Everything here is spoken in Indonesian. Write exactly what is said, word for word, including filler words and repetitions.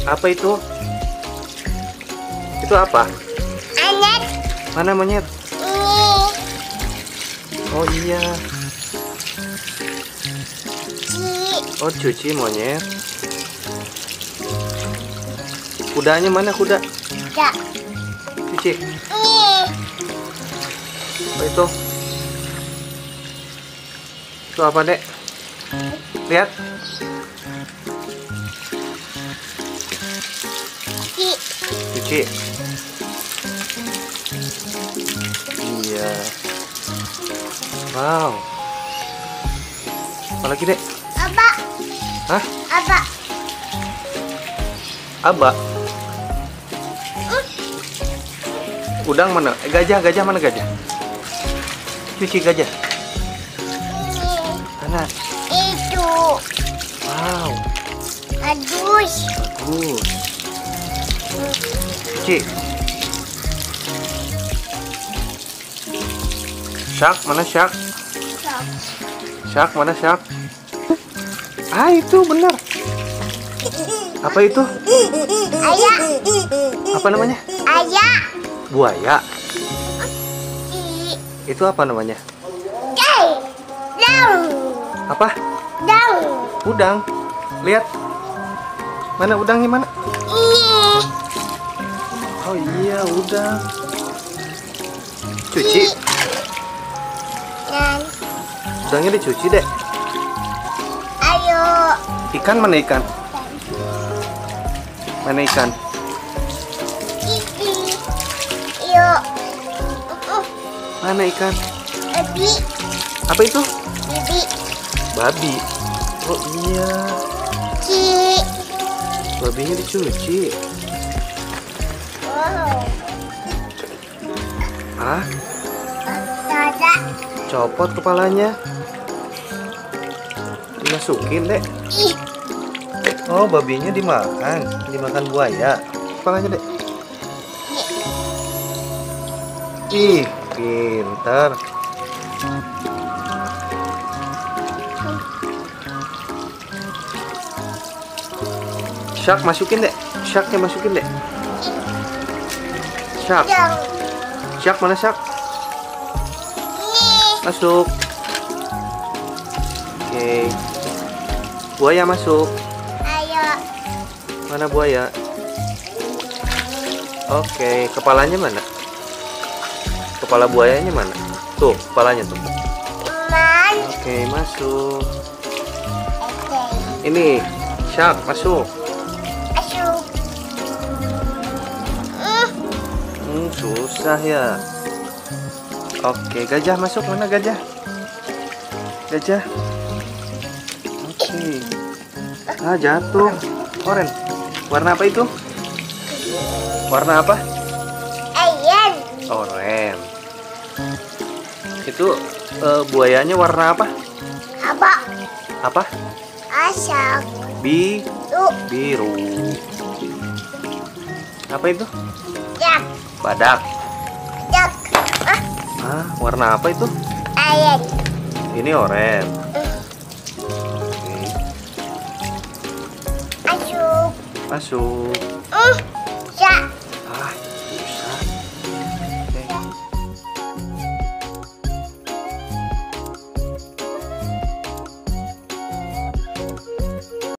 Apa itu? Itu apa? Monyet. Mana monyet? Ini. Oh iya. Ci. Oh cuci monyet. Kudanya mana kuda? Gak. Cuci. Ini. Oh itu. Itu apa dek? Lihat. Ci. Cuci. Iya. Wow. Apa lagi dek? Apa? Hah? Apa? Aba. Udang mana? Eh, gajah, gajah mana gajah? Cuci gajah. Ini. Mana? Itu. Wow. Adus. Bagus. Cuci. Shark, mana shark? Sok. Shark, mana shark? Ah, itu benar. Apa itu? Ayah. Apa namanya? Ayah. Buaya. I. Itu apa namanya? Day. Daun. Apa? Daun. Udang. Lihat. Mana udangnya mana? Ini. Oh iya, udang. Cuci. Dan. Udangnya dicuci, dek. Ayo. Ikan mana ikan? Mana ikan? Ini. Yuk. Uh, Mana ikan? Babi. Apa itu? Babi. Babi. Oh iya. Ci. Babinya dicuci. Wow. Ah, Dada. copot kepalanya. Dimasukin, dek. Ih. Oh, babinya dimakan. Dimakan buaya. Kepalanya, dek. Ih, pintar. Shark masukin, dek. Sharknya masukin, dek. Shark. Yang. Shark mana shark? Ini. Masuk. Oke. Buaya masuk. Ayo. Mana buaya? Oke, kepalanya mana? Kepala buayanya mana? Tuh, kepalanya tuh. Man. Oke, masuk. Oke. Ini shark masuk. Asuk. Hmm. Hmm, susah ya. Oke, gajah masuk. Mana gajah? Gajah. Oke. Ah, jatuh. Oren. Warna apa itu? Warna apa? Ayan. Oren. Itu eh, buayanya warna apa? Apa? Apa? Asak. Bi Tuh. biru. Apa itu? Jak. Badak. Jak. Ah. Ah, warna apa itu? Ayan. Ini oren. Oke, Asuk. masuk. Hmm. Jak.